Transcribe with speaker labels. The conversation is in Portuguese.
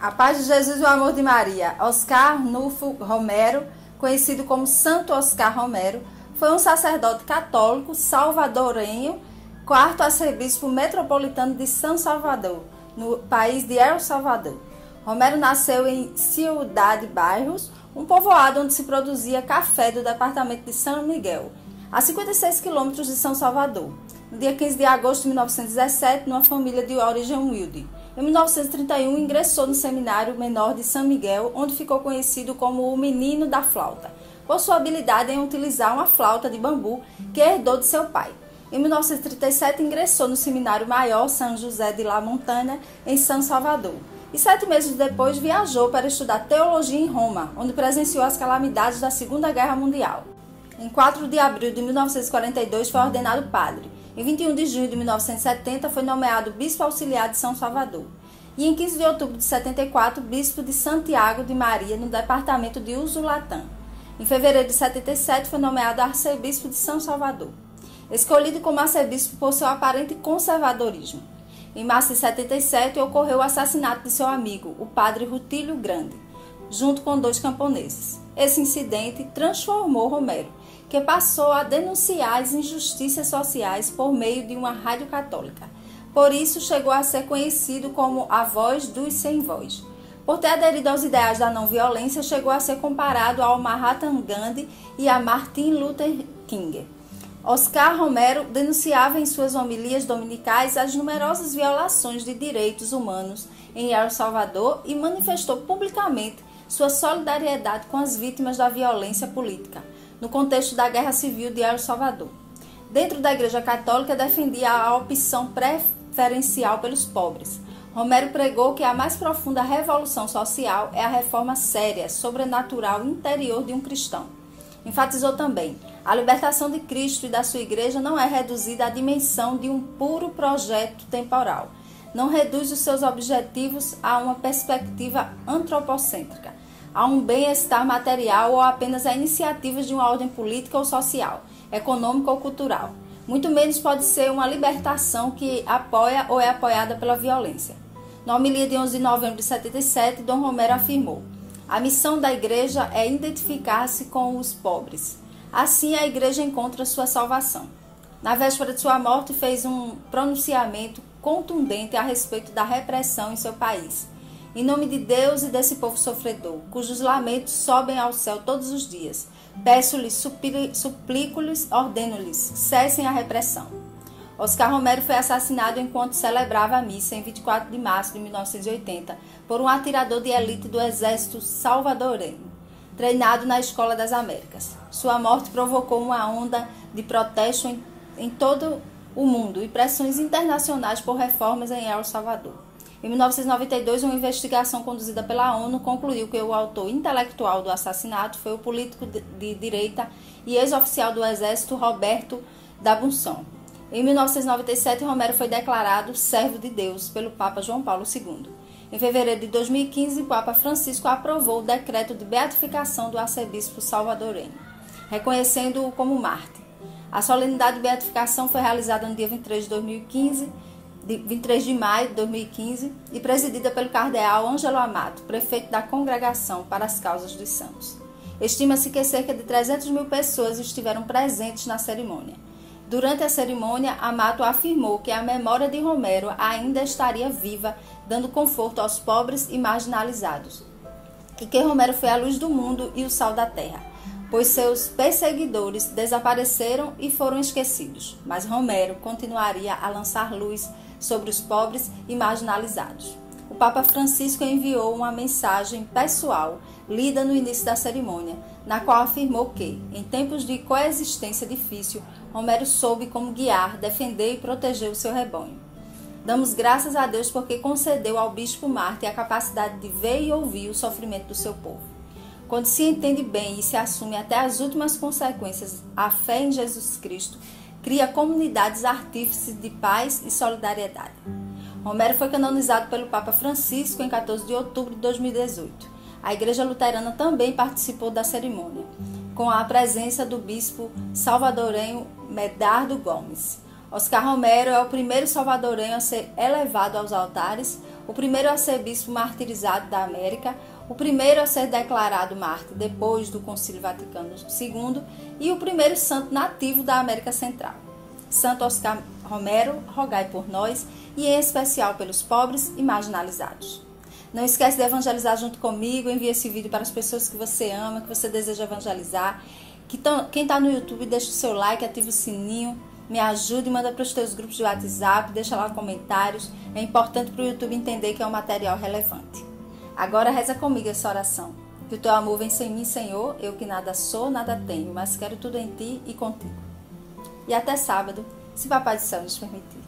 Speaker 1: A paz de Jesus e o amor de Maria. Oscar Nulfo Romero, conhecido como Santo Oscar Romero, foi um sacerdote católico salvadorenho, quarto arcebispo metropolitano de São Salvador, no país de El Salvador. Romero nasceu em Ciudad Barrios, um povoado onde se produzia café do departamento de São Miguel, a 56 quilômetros de São Salvador, no dia 15 de agosto de 1917, numa família de origem humilde. Em 1931, ingressou no Seminário Menor de São Miguel, onde ficou conhecido como o Menino da Flauta, por sua habilidade em utilizar uma flauta de bambu que herdou de seu pai. Em 1937, ingressou no Seminário Maior São José de La Montaña, em São Salvador. E 7 meses depois, viajou para estudar teologia em Roma, onde presenciou as calamidades da Segunda Guerra Mundial. Em 4 de abril de 1942, foi ordenado padre. Em 21 de junho de 1970, foi nomeado bispo auxiliar de São Salvador. E em 15 de outubro de 74, bispo de Santiago de Maria, no departamento de Usulatã. Em fevereiro de 77, foi nomeado arcebispo de São Salvador, escolhido como arcebispo por seu aparente conservadorismo. Em março de 77, ocorreu o assassinato de seu amigo, o padre Rutílio Grande, junto com 2 camponeses. Esse incidente transformou Romero, que passou a denunciar as injustiças sociais por meio de uma rádio católica. Por isso, chegou a ser conhecido como a voz dos sem voz. Por ter aderido aos ideais da não-violência, chegou a ser comparado ao Mahatma Gandhi e a Martin Luther King. Oscar Romero denunciava em suas homilias dominicais as numerosas violações de direitos humanos em El Salvador e manifestou publicamente sua solidariedade com as vítimas da violência política, no contexto da Guerra Civil de El Salvador. Dentro da Igreja Católica, defendia a opção preferencial pelos pobres. Romero pregou que a mais profunda revolução social é a reforma séria, sobrenatural interior de um cristão. Enfatizou também: a libertação de Cristo e da sua Igreja não é reduzida à dimensão de um puro projeto temporal. Não reduz os seus objetivos a uma perspectiva antropocêntrica, a um bem-estar material ou apenas a iniciativas de uma ordem política ou social, econômica ou cultural. Muito menos pode ser uma libertação que apoia ou é apoiada pela violência. Na homilia de 11 de novembro de 77, Dom Romero afirmou: a missão da Igreja é identificar-se com os pobres. Assim, a Igreja encontra sua salvação. Na véspera de sua morte, fez um pronunciamento contundente a respeito da repressão em seu país. Em nome de Deus e desse povo sofredor, cujos lamentos sobem ao céu todos os dias, peço-lhes, suplico-lhes, ordeno-lhes, cessem a repressão. Oscar Romero foi assassinado enquanto celebrava a missa em 24 de março de 1980 por um atirador de elite do exército salvadorenho, treinado na Escola das Américas. Sua morte provocou uma onda de protesto em todo o mundo e pressões internacionais por reformas em El Salvador. Em 1992, uma investigação conduzida pela ONU concluiu que o autor intelectual do assassinato foi o político de direita e ex-oficial do Exército Roberto D'Abuisson. Em 1997, Romero foi declarado servo de Deus pelo Papa João Paulo II. Em fevereiro de 2015, o Papa Francisco aprovou o decreto de beatificação do arcebispo salvadorenho, reconhecendo-o como mártir. A solenidade de beatificação foi realizada no dia 23 de maio de 2015 e presidida pelo cardeal Ângelo Amato, prefeito da Congregação para as Causas dos Santos. Estima-se que cerca de 300 mil pessoas estiveram presentes na cerimônia. Durante a cerimônia, Amato afirmou que a memória de Romero ainda estaria viva, dando conforto aos pobres e marginalizados, e que Romero foi a luz do mundo e o sal da terra, pois seus perseguidores desapareceram e foram esquecidos, mas Romero continuaria a lançar luz sobre os pobres e marginalizados. O Papa Francisco enviou uma mensagem pessoal, lida no início da cerimônia, na qual afirmou que, em tempos de coexistência difícil, Romero soube como guiar, defender e proteger o seu rebanho. Damos graças a Deus porque concedeu ao bispo mártir a capacidade de ver e ouvir o sofrimento do seu povo. Quando se entende bem e se assume até as últimas consequências a fé em Jesus Cristo, cria comunidades artífices de paz e solidariedade. Romero foi canonizado pelo Papa Francisco em 14 de outubro de 2018. A Igreja Luterana também participou da cerimônia, com a presença do bispo salvadorenho Medardo Gomes. Oscar Romero é o primeiro salvadorenho a ser elevado aos altares, o primeiro arcebispo martirizado da América, o primeiro a ser declarado mártir depois do Concílio Vaticano II e o primeiro santo nativo da América Central. Santo Oscar Romero, rogai por nós e em especial pelos pobres e marginalizados. Não esquece de evangelizar junto comigo, envie esse vídeo para as pessoas que você ama, que você deseja evangelizar. Quem está no YouTube, deixa o seu like, ativa o sininho, me ajude, manda para os teus grupos de WhatsApp, deixa lá comentários. É importante para o YouTube entender que é um material relevante. Agora reza comigo essa oração. Que o teu amor vença em mim, Senhor, eu que nada sou, nada tenho, mas quero tudo em ti e contigo. E até sábado, se Papai do Céu nos permitir.